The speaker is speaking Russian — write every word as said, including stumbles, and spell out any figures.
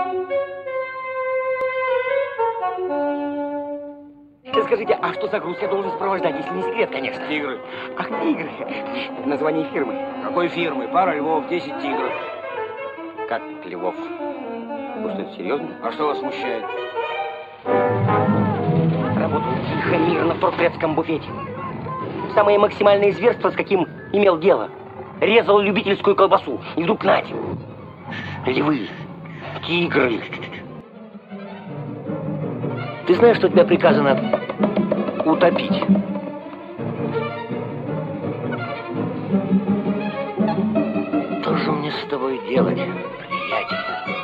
Скажите, а что за груз я должен сопровождать, если не секрет, конечно? Тигры. Ах, тигры. Это название фирмы. Какой фирмы? Пара львов, десять тигров. Как львов? Вы что, это серьезно? А что вас смущает? Работал тихо, мирно в туркпредском буфете. Самое максимальное зверство, с каким имел дело. Резал любительскую колбасу. И вдруг нате. Львы, тигры. Ты знаешь, что тебе приказано утопить? Что же мне с тобой делать, приятель?